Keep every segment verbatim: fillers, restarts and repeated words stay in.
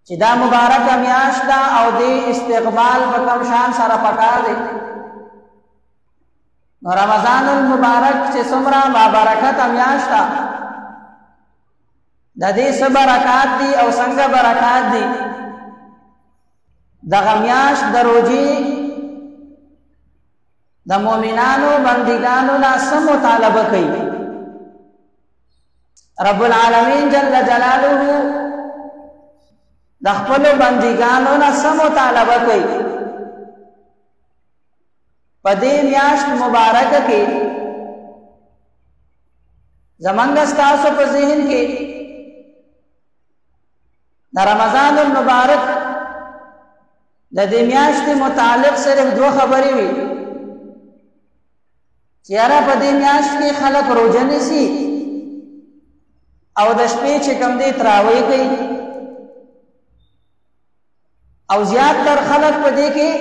چې دا مبارکه میاشت ده او دې استقبال په کوم شان سره پکار دی. نو رمضان المبارک چې څومره بابرکته میاشت ده د دې څه برکات دي او څنګه برکات دي. دغه میاشت د روزې د مؤمنانو بندګانو نه څه مطالبه کوي. رب العالمین جل جلاله د خپلو بندګانو نه څه مطالبه کوي. په دې میاشت مبارکه کې زمونږ ستاسو په ذهن کې د رمضان المبارک د دې میاشتې متعلق صرف دوه خبرې وي چې یاره په دې میاشت کې خلک روژه نیسي او د شپې چې کوم دی تراویح کوي او زیات تر خلک په دې کې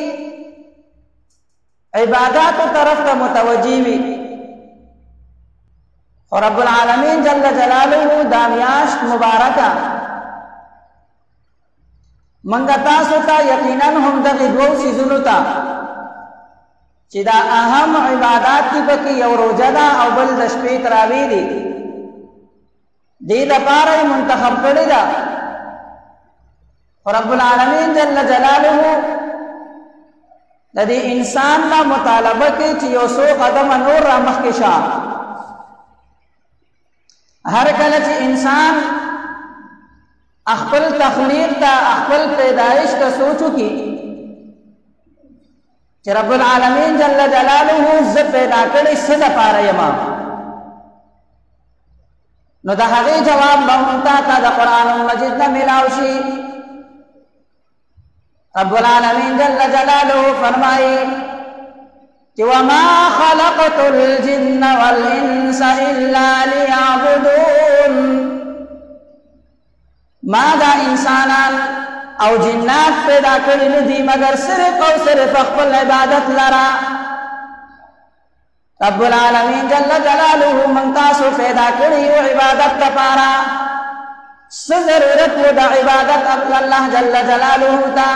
عباداتو طرف ته متوجه وي. خو رب العالمین جل جلاله دا میاشت مبارکه منګه تاسو ته یقینا هم دغه دوه سيزونو ته چې دا اهم عبادات دي پکې یو روزه ده او بل د شپې تراویح دي. دې لپاره منتخب کړی ده رب العالمین جل جلاله د دې انسان لا مطالبه کوي چې یو څو قدم نور را مخکې شه. هر کله چې انسان خپل تخلیق ته خپل پیدایش ته سوچو کی چې رب العالمین جل جلاله زه پیدا کړی څه دپاره یم، نو د هغې جواب به موږ ته د قرآن مجید نه میلاو شي. رب العالمین جل جلاله فرمایي چې وما خلقت الجن والانس الا ليعبدون، ما دا انسانان او جنات پیدا کړي نه دي مگر صرف او صرف خپل عبادت لرا. رب العالمین جل جلاله من تاسو پیدا کړي او عبادت لپاره څه ضرورت و د عبادت الله جل جلاله ته.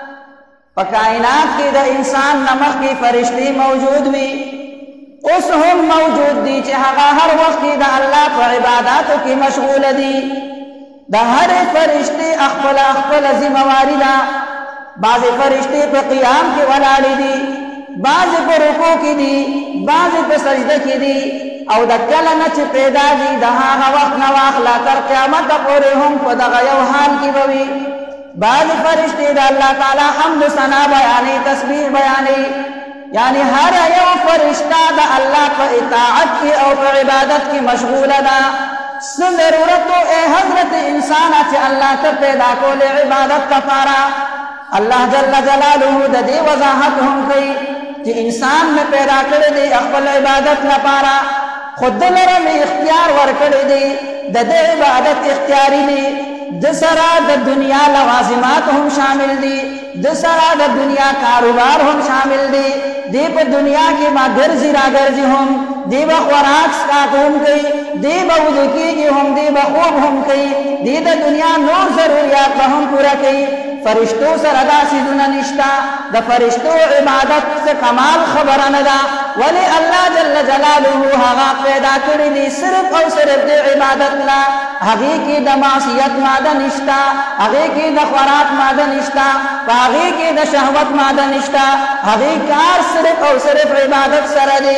په کائنات کې د انسان نمخ کې فرشتي موجود وي، اوس هم موجود دي چې هغه هر وخت د الله په عباداتو کې مشغول دي. د هر فرشتي خپل خپل ذمہواری ده. بعضې فرشتي په قیام کې ولاړې دي، بعضې په رکوع کې دي، بعضې په سجده کې دي او د کله نه چې پیدا دي د هغه وخت نه واخله تر قیامته پورې هم په دغه یو حال کې به وي. بعضې فرشتي د الله تعالی حمد و ثنا بیانوي، تسبیح بیانوي، یعنی هر یو فرشته د الله په اطاعت کې او په عبادت کې مشغوله ده. څه ضرورت و اے حضرت انسان چې الله ته پیدا کولې عبادت لپاره. الله جل جلاله د دې وضاحت هم کوي چې انسان مې پیدا کړی دی خپل عبادت لپاره، خو ده لره مې اختیار ورکړی دی، د دې عبادت اختیاري دی. د سره د دنیا لوازمات هم شامل دي، د سره د دنیا کاروبار هم شامل دي. دی په دنیا کې ما ګرځي را ګرځي هم، دی به خوراک څښاک هم کوي، دی به وضو کېږي هم، دی به خوب هم کوي، دی د دنیا نور ضروریات به هم پوره کوي. فرشتو سره دا څیزونه نشته. د فرشتو عبادت څه کمال خبره نه ده، ولی الله جل جلاله هغه پیدا کړي دي صرف او صرف د عبادت نه. هغې کې د معصیت ماده نشته، هغې کې د خوراک ماده نشته، په هغې کې د شهوت ماده نشته. هغې کار صرف او صرف عبادت سره دی.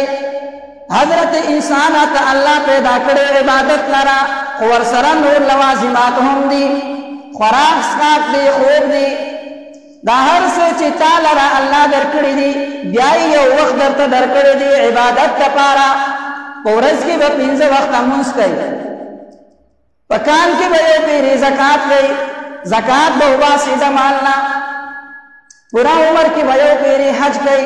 حضرت انسان ته الله پیدا کړی عبادت لره، خو ورسره نور لوازمات هم دي، خوراک څښاک دی، خوب دی، دا هر څه چې تا لره الله درکړي دي بیا یو وخت درته درکړی دی عبادت لپاره. په ورځ کې به پنځه وخته لمونځ کوي، په کال کې به یو پیرې زکات کوي، زکات به وباسي د مال نه، پوره عمر کې به یو پیرې حج کوي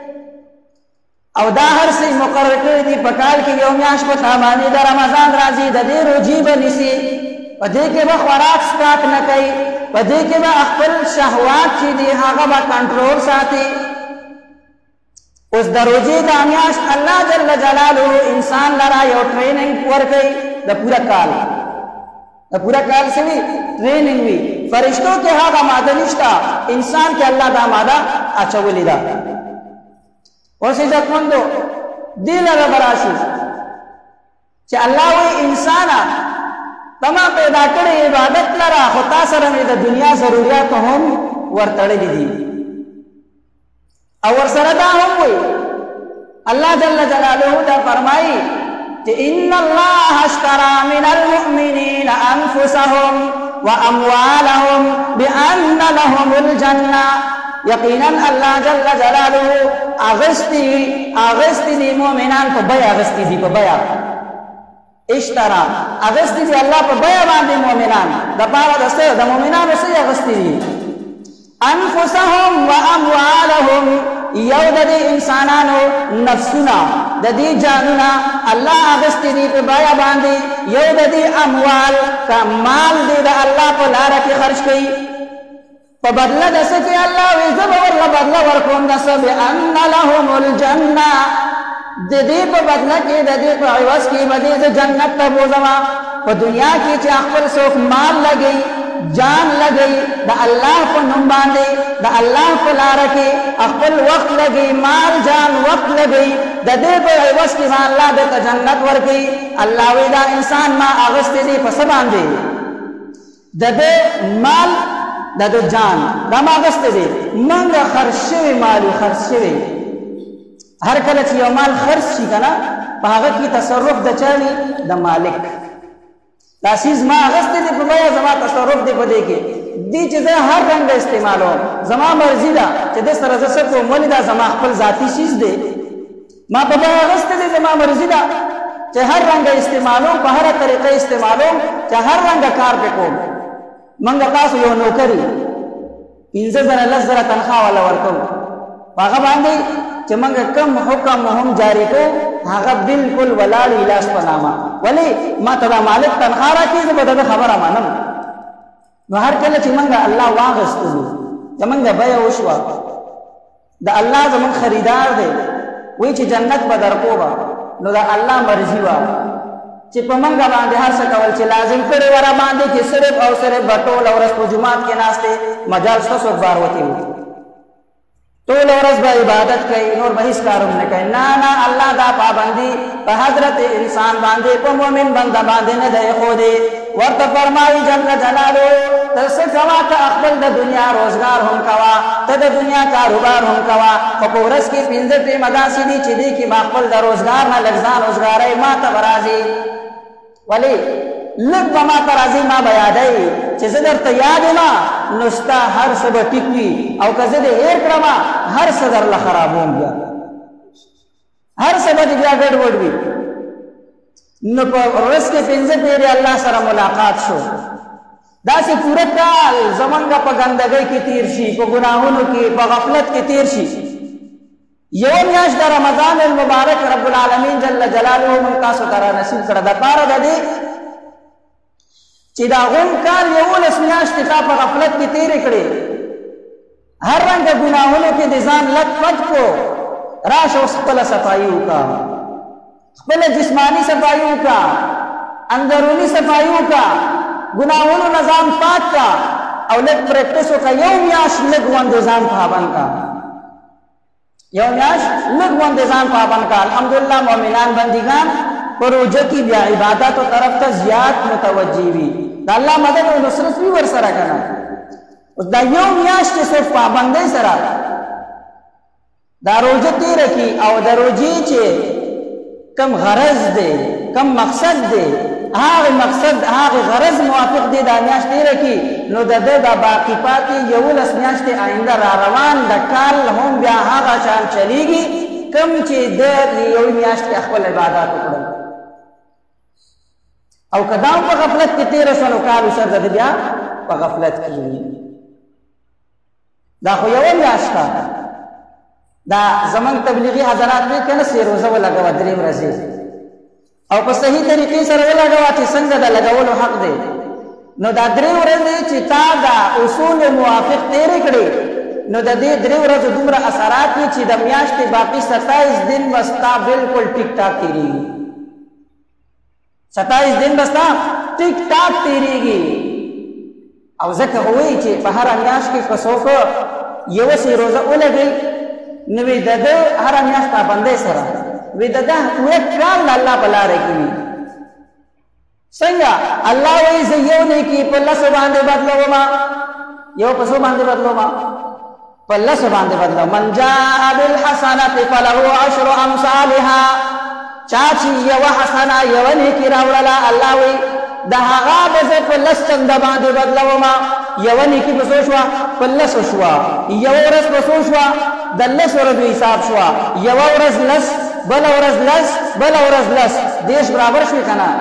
او دا هر څه مقرر کړي دي. په کال کې یو میاشت په تا باندې د رمضان راځي، د دې روزې به نیسي، په دې کې به خوراک څښاک نه کوي، په دې کې به خپل شهوات چې دي هغه به کنټرول ساتي. اوس د روزې دا میاشت الله جل جلاله انسان لره یو ټریننګ ورکوي د پوره کال، د پوره کال څه وي ټریننګ وي. فرشتو کې هغه ماده نشته، انسان کې الله دا ماده اچولې ده. اوس عزتمندو دې لره براشي چې الله وی انسانا تما پیدا کړی عبادت لره، خو تا سره مې د دنیا ضرورت هم ورتړلې دي. او ورسره دا هم وی الله جل جلاله دا فرمایي کہ ان اللہ اشترى من المؤمنین انفسهم واموالهم بان لهم الجنہ، یقینا اللہ جل جلالہ اغسطی اغسطی دی مومنان پا بیا اغسطی دی پا بیا اشترى اغسطی دی اللہ پا بیا باندی مومنان دا پارا دستے دا مومنان اسی اغسطی دی انفسهم واموالهم، یو د دې انسانانو نفسونه د دې جانونه الله اغستی دي په بیا باندې، یو د دې اموال کا مال دې د الله په لاره کې خرج کړي په بدله د څه کې الله وی زه به ورله بدله ورکوم د څه بأن لهم الجنه، د دې په بدله کې د دې په عوض کې به دې زه جنت ته بوځم. په دنیا کې چې خپل څوک مال لګوي جان لګي د الله په نوم باندې د الله په لاره کې خپل وخت لګي مال جان وخت لګي د دې په عوض کې الله د جنت ورکړي. الله وی دا انسان ما اغسته دي په سبا باندې د دې مال د دې جان دا ما اغسته دي منګه خرشوي مال خرشوي. هر کله چې یو مال خرج شي کنه په هغه کې تصرف د چالي د مالک دا سیز ما اغسطی دی پا بیا زما تصرف دی پا دے کے دی چیزیں ہر رنگ استعمالو زما مرضی دا چی دس طرح زسکو مولی دا زما خپل ذاتی چیز دے ما پا بیا اغسطی دی زما مرضی دا چی ہر رنگ استعمالو پا ہر طریقہ استعمالو چی ہر رنگ کار پہ کو منگا تاسو یو نوکری پینزه زن لس زر تنخواہ والا ورکو پاگا باندی چی منگا کم حکم هم جاری کو هغه بالکل ولاړ ویلاس په نامه ولی ما ته دا مالک تنخوا راکړي زه به د خبره منم. نو هر کله چې موږ الله واغستلو زمونږ بیه وشوه د الله زمونږ خریدار دی وایي چې جنت به درکوبه نو د الله مرضي وه چې په موږ باندې هر څه کول چې لازم کړي ورا باندې چې صرف او صرف به ټوله ورځ په جومات کې ناستې مجال څه څوک بار وتې وي ټول ورځ به عبادت کوي نور به هیڅ کار نه کوي. نه نه الله دا پابندي په حضرت انسان باندې په مؤمن بنده باندې نه دی ښودی. ورته فرمایي جل جلاله ته څه کوه ته خپل د دنیا روزګار هم کوه ته د دنیا کاروبار هم کوه خو په ورځ کې پنځه ټیمه داسې دي چې دې کې به خپل د روزګار نه لږ ځان روزګاروي ما ته به راځي ولې لږ به ما ته راځي ما به یادوي چې زه درته یاد یم نو ستا هر څه به ټیک وي او که زه دې هېر کړم هر څه درله خرابوم بیا هر څه به دې بیا ګډوډ وي. نو په ورځ کې پنځه پیرې الله سره ملاقات شو داسې پوره کال زمونږ په ګندګۍ کې تیر شي په ګناهونو کې په غفلت کې تیر شي. یو میاشت د رمضان المبارک رب العالمین جل جلاله موږ تاسو ته را نصیب کړه دپاره د دې چې دا غون کال یولس میاشتې تا په غفلت کې تیرې کړې هر رنګه ګناهونو کې د ځان لټ پټ کو راشه اوس خپله صفایي وکړه خپله جسماني صفایي وکړه اندروني صفایي وکړه ګناهونو نه ځان پاک کړه او لږ پریکټس وکړه یو میاشت لږ غوندې ځان پابند کړه یو میاشت لږ غوندې ځان پابند کړه. الحمدلله مؤمنان بندګان په روژه کې بیا عبادتو طرف ته زیات متوجه وي د الله مدد او نصرت وي ورسره که نه. اوس دا یو میاشت چې څوک پابندۍ سره دا روژه تېره کړي او د روژې چې کم غرض دی کم مقصد دی هغه مقصد هغه غرض موافق دی دا میاشت تېره کړي نو د ده دا باقي پاتې یولس میاشتې آینده را روان د کال هم بیا هغه شان چلیږي کم چې د یو میاشت کې خپل عبادات وکړل او که دا په غفلت کې تېره شوه نو کال وسر د بیا په غفلت کې دا خو یوه میاشت ده دا زمونږ تبلیغي حضرات دی که نه سې روزه ولګوه درې ورځې او په صحیح طریقې سره ولګوه چې څنګه د لګولو حق دی نو دا درې ورځې چې تا دا اصول موافق تېرې کړې نو د دې درې ورځو دومره اثرات وي چې د میاشتې باقي ستایس دن به ستا بلکل ټیک ټاک تېرېږي ستایس دن به ستا ټیک ټاک تېرېږي او ځکه وایي چې په هره میاشت کې که څوک یوه سي روزه ولګوي نو وی د ده هره میاشت پابندۍ سره وی د ده پوره کال د الله په لاره کې وي څنګه الله وایي زه یو نیکي په لسو باندې بدلومه یو په څو باندې بدلومه په لسو باندې بدلوم من جاء بالحسنة فله عشر امثالها چا چې یوه حسنه یوه نیکي راوړله الله وایي د هغه به زه په لس چنده باندې بدلومه یوه نیکي په څو شوه په لسو شوه یوه ورځ په څو شوه د لس ورځو حساب شوه یوه ورځ لس بله ورځ لس بله ورځ لس دېرش برابر شوې که نه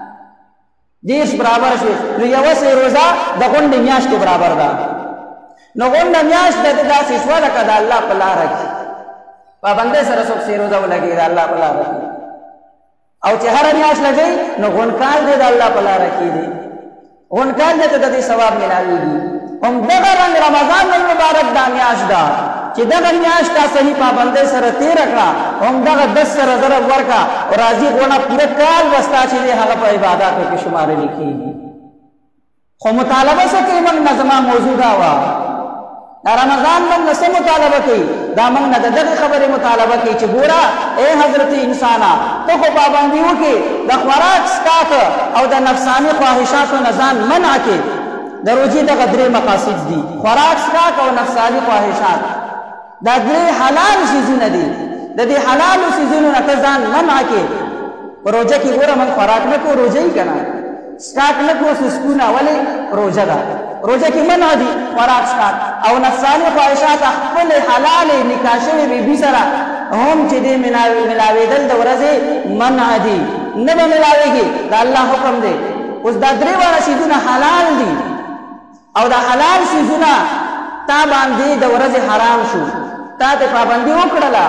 دېرش برابر شوې نو یوه سې روزه د غونډې میاشتې برابر ده نو غونډه میاشت د ده داسې شوه لکه د الله په لاره کې پابندۍ سره څوک سې روزه ولګوي د الله په لاره کې او چې هره میاشت لګوي نو غونډکال دی د الله په لاره کې دی غونډکال دی ته د دې ثواب میلاویږي همدغه رنګ رمضان المبارک دا میاشت ده چې دغه میاشت تا صحیح پابندۍ سره تېره کړه همدغه دس سره ضرب ورکړه او راځي غونه پوره کال به ستا چې دی هغه په عباداتو کې شمارلی کېږي خو مطالبه څه کوي موږ نه زما موضوع دا وه دا رمضان موږ نه څه مطالبه کوي دا موږ نه د دغې خبرې مطالبه کوي چې ګوره ای حضرت انسانه ته خو پابندي وکړې د خوراک څښاک او د نفساني خواهشاتو نه ځان منع کړې د روژې دغه درې مقاصد دي خوراک څښاک او نفساني خواهشات دا درې حلال څیزونه دي د دې حلالو څیزونو نه ته ځان منع کړې په روژه کې ګوره موږ خوراک نه کوو روژه یې که نه څښاک نه کوو سسکونه ولې روژه ده روژه کې منع دي خوراک څښاک او نفساني خواهشات خپلې حلالې نکاح شوې بیبي سره هم چې دې ملاوېدل د ورځې منع دي نه به ملاوېږي د الله حکم دی اوس دا درې واړه څیزونه حلال دي او دا حلال څیزونه تا باندې د ورځې حرام شو تا ته پابندي وکړله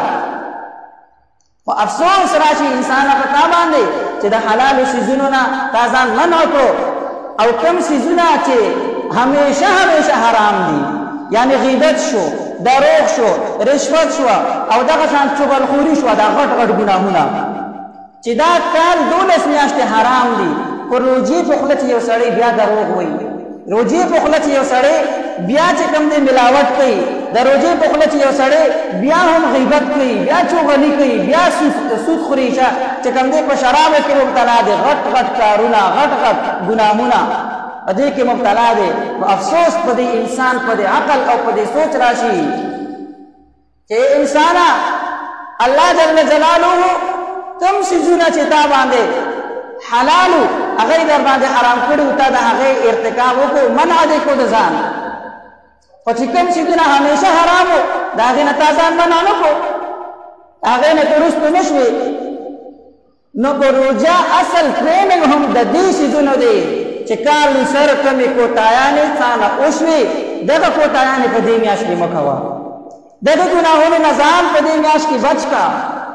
خو افسوس راشي انسانه په تا باندې چې د حلالو څیزونو نه تا ځان منع کړو او کوم څیزونه چې همیشه همیشه حرام دي یعنی غیبت شو دروغ شو رشوت شو او دغه شان چغلخوري شو دا غټ غټ ګناهونه چې دا کال دولس میاشتې حرام دي خو روجې په خوله چې یو سړی بیا دروغ وایي روجې په خوله چې یو سړی بیا چې کوم دی ملاوت کوي د روجې په خوله چې یو سړی بیا هم غیبت کوي بیا چغلي کوي بیا سود خوري چې کوم دی په شرابو کې مبتلا دی غټ غټ کارونه غټ غټ ګناهونه په دې کې مبتلا دی نو افسوس په دې انسان په دې عقل او په دې سوچ راشي چې انسانه الله جل جلاله کوم څیزونه چې تا باندې حلالو هغه در باندې حرام کړي تا د هغه ارتکاب وکړو منع دې کو د ځان خو چې کوم څیزونه همیشه حرامو د هغې نه تا ځان منع نه کړو هغې نه ته وروستو نه شوې نو په روژه اصل ټریننګ هم د دې څیزونو دی چې کال سر کمې کوتاهیانې څانه وشوې دغه کوتاهیانې په دې میاشت کې مه کوه دغه ګناهونو نه ځان په دې میاشت کې بچ کا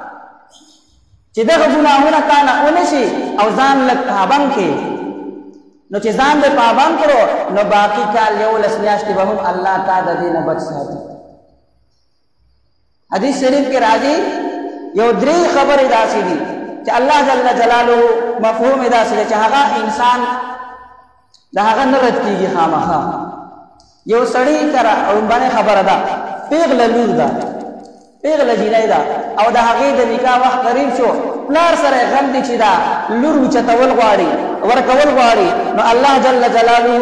چې دغه ګناهونه تا نه ونه شي او ځان لږ پابند کړې نو چې ځان دې پابند کړو نو باقي کال یولس میاشتې به هم الله تا د دې نه بچ ساتي حدیث شریف کې راځي یو درې خبرې داسې دي چې الله جل جلاله مفهوم یې داسې دی چې هغه انسان د هغه نه رد کېږي خامخا یو سړی کره لومبنۍ خبره ده پیغله لور ده پیغله جینۍ ده او د هغې د نکاح وخت قریب شو پلار سره یې غم دی چې دا لور اوچتول غواړي ورکول غواړي نو الله جل جلاله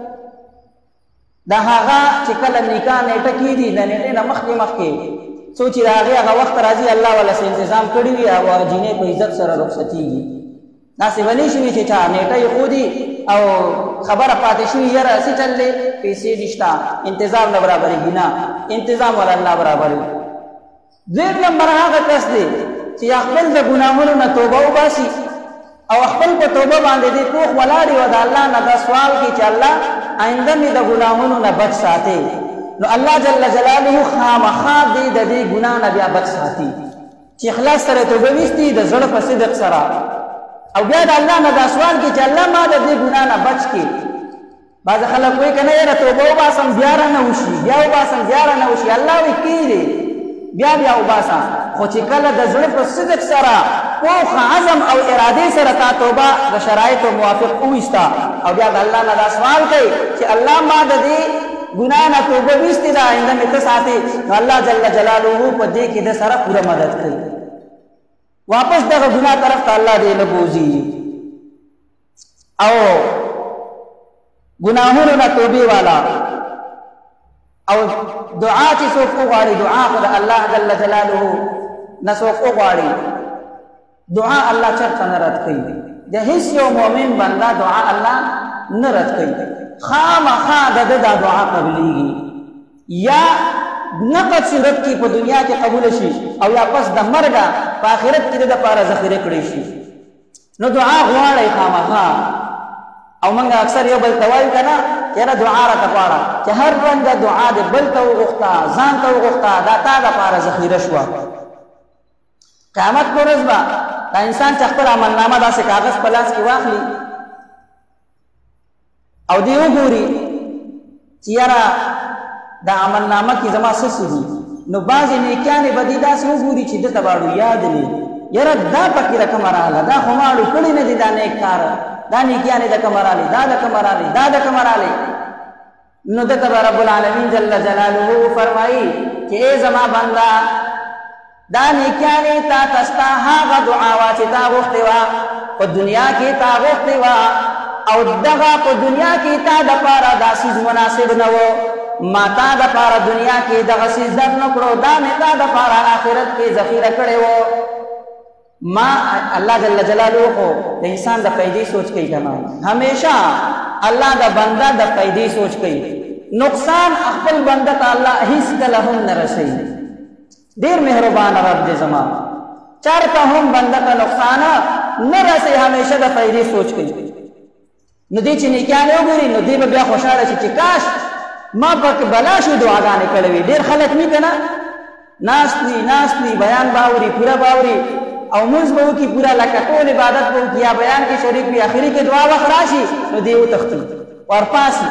د هغه چې کله نکاح نیټه کېږي د نیټې نه مخکې مخکې څو چې د هغې هغه وخت راځي الله والا څه انتظام کړي وي او هغه جینۍ په عزت سره رخصتېږي داسې به نه شوي چې چا نیټه یې ښودي او خبره پاتې شوي یاره هسې چل دی پیسې نشته انتظام نه برابرېږي نه انتظام والا الله برابروي دویم نمبر هغه کس دی چې خپل د ګناهونو نه توبه وباسي او خپل په توبه باندې دې پوخ ولاړ وي او د الله نه دا سوال کوي چې الله آینده مې د ګناهونو نه بچ ساتې نو الله جل جلاله خامخا دې د دې ګناه نه بیا بچ ساتي چې اخلاص سره توبه ویستي د زړه په صدق سره او بیا د الله نه دا سوال کوي چې الله ما د دې ګناه نه بچ کړي بعض خلک وایي که نه یاره توبه وباسم بیا رانه وشي بیا وباسم بیا رانه وشي الله وایي کېږي بیا بیا وباسه خو چې کله د زړه په صدق سره پوخ عزم او اراده سره تا توبه د شرایطو موافق وویستا او بیا د الله نه دا سوال کوي چې الله ما د دې ګناه نه توبه ویستې ده آینده مې ته ساتې نو الله جل جلاله په دې کې د سره پوره مدد کوي واپس دغه ګناه طرف ته الله دې نه بوځي او گناہونو نا توبی والا او دعا چی سوک اغاڑی دعا خود اللہ جل جلالہ نسوک اغاڑی دعا اللہ چرتا نرد کئی جا حس یو مومن بندہ دعا اللہ نرد کئی خام خواہ دا دا دعا قبلی گی یا نقد صورت کی پا دنیا کی قبول شی او یا پس دا مرگا پا آخرت کی دا پارا ذخیرے کڑی شی نو دعا غواڑی خام خواہ او منگا اکثر یو بل توای کنا چیرا دعا را تپاڑا چه هر رنگ دعا دے بل تو غختا زان تو غختا دا تا دا پارا ذخیره شوا قیامت کو رزبا دا انسان چخپر عمل نامه دا سے کاغذ پلاس کی واخلی او دیو گوری چیرا دا عمل نامه کی زما سسی دی نو بازی نیکیانی بدی دا سو گوری چی دتا باڑو یاد لی یرا دا پکی رکم رالا دا خمارو کلی ندی دا نیک کارا دا نیکیانی دا کمرالی دا دا کمرالی دا دا کمرالی نو دتا رب العالمین جل جلالہ فرمائی کہ اے زما بندہ دا نیکیانی تا تستا ہاگا دعاوا چی تا غختوا پا دنیا کی تا غختوا او دغا پا دنیا کی تا دا پارا دا سیز مناسب نو ما تا دا پارا دنیا کی دغا سیز در نکڑو دا میں تا دا پارا آخرت کی ذخیرہ کڑے ہو ما اللہ جل جلالہ کو دا انسان دا فائدی سوچ کئی کنا ہمیشہ اللہ دا بندہ دا فائدی سوچ کئی نقصان اخبر بندہ تا اللہ حس کلہم نرسی دیر مہربان رب دے زمان چارتا ہم بندہ کا نقصان نرسی ہمیشہ دا فائدی سوچ کئی ندی چنی کیا نہیں گوری ندی با بیا خوشارہ چی کاش ما پاک بلا شو دعا گانے کڑوی دیر خلق نہیں کنا ناسنی ناسنی بیان باوری پورا باوری او منز بہو کی پورا لکا کول عبادت بہو کیا بیان کی شریک بھی آخری کے دعا وخراشی نو دیو تختی اور پاسی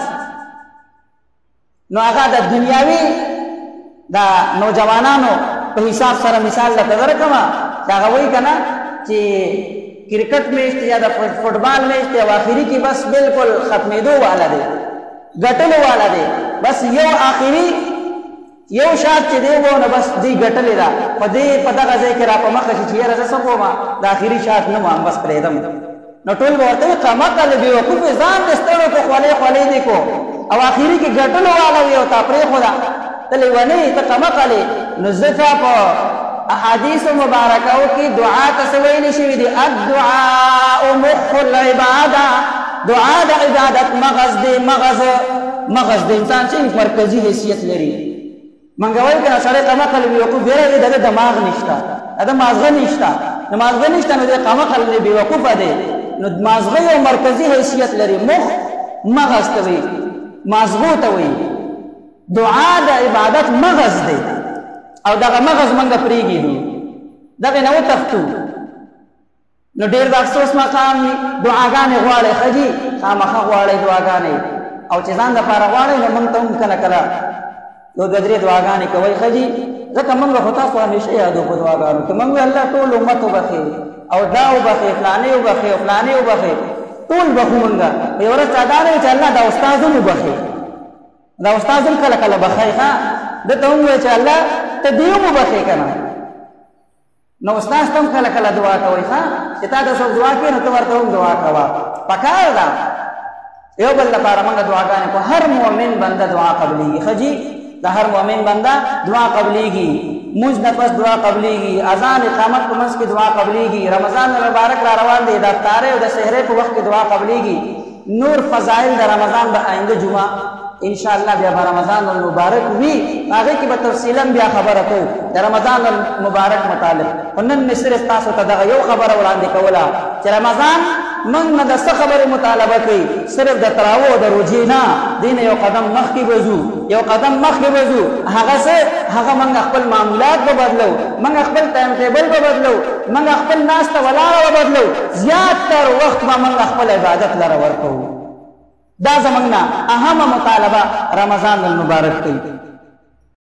نو آغا دا دنیاوی دا نوجوانانو پہ حساب سر مثال دا تذر کما چاگا وہی کنا چی کرکٹ میں اشتے یا دا فوٹبال میں اشتے او آخری کی بس بالکل ختمی دو والا دے گٹلو والا دے بس یو آخری یو شاد چی دے وہ نا بس دی گٹلی دا پا دی پا دا غزے کرا پا مخشی چی رزا سکو ما دا آخری شاد نمان بس پریدم نو طول بورتے قمقل بی وقوف زان دسترو کو خوالی خوالی دیکھو او آخری کی گٹلو والا ویو تا پری خدا تلی ونی تا قمقلی نزفا پا احادیث مبارکاو کی دعا تسوین شوی دی الدعاء مخ العبادہ دعا دا عبادت مغز دی مغز مغز دی انسان چی مرکزی حیثیت لری منگوئی کنا سڑے قمقل بی وقوف بیرا دی دا دماغ نشتا دا مازغا نشتا دا مازغا نشتا نو دی قمقل بی وقوف دے نو مازغی و مرکزی حیثیت لری مخ مغز توی مازغو توی دعا دا عبادت مغز دے او دا مغز منگا پریگی دو دا نو تختو نو دیر دا افسوس مقام دعاگانے غوالے خجی خامخا غوالے دعاگانے او چیزان دا پارا غوالے نو منگتا ہم کنا کلا دو گدری دعاگانی کوئی خجی ذکا منگا خطا سو ہمیشہ یادو پا دعاگانو تو منگو اللہ طول امتو بخیر او داو بخیر فلانیو بخیر فلانیو بخیر طول بخو منگا بیورت چادانے چا اللہ دا استازم بخیر دا استازم کلا کلا بخیر خواہ دا تاونگو چا اللہ تا دیو بخیر کنا نو استاز تم کلا کلا دعا کوئی خواہ چتا دا سوک دعا کی نو تو ورطا ہم دعا کوا پکار دا یو بل پارا منگا دعاگانے کو ہر مومن بندہ دعا قبلی گی خجی دا ہر مومن بندہ دعا قبلی گی مجھ نفس دعا قبلی گی اذان اقامت کو منس کی دعا قبلی گی رمضان مبارک را روان دے دا افطارے و دا سحرے کو وقت کی دعا قبلی گی نور فضائل دا رمضان با آئندہ جمعہ انشاءاللہ بیا با رمضان المبارک بھی آگے کی بتفصیلا بیا خبر کو دا رمضان المبارک متعلق ونن میں صرف تاسو تدغ یو خبر اولان دے کولا چا رمضان من نا دا سخبر مطالبہ کی صرف دا تراو دا روجینا دین یو قدم مخ کی بزو یو قدم مخ کی بزو حقا سے حقا منگ اخبر معاملات با بدلو منگ اخبر ٹائم ٹیبل با بدلو منگ اخبر ناس تا ولا با بدلو زیاد تر وقت با منگ اخبر عبادت لرور کو دا زماننا اہم مطالبہ رمضان المبارک کی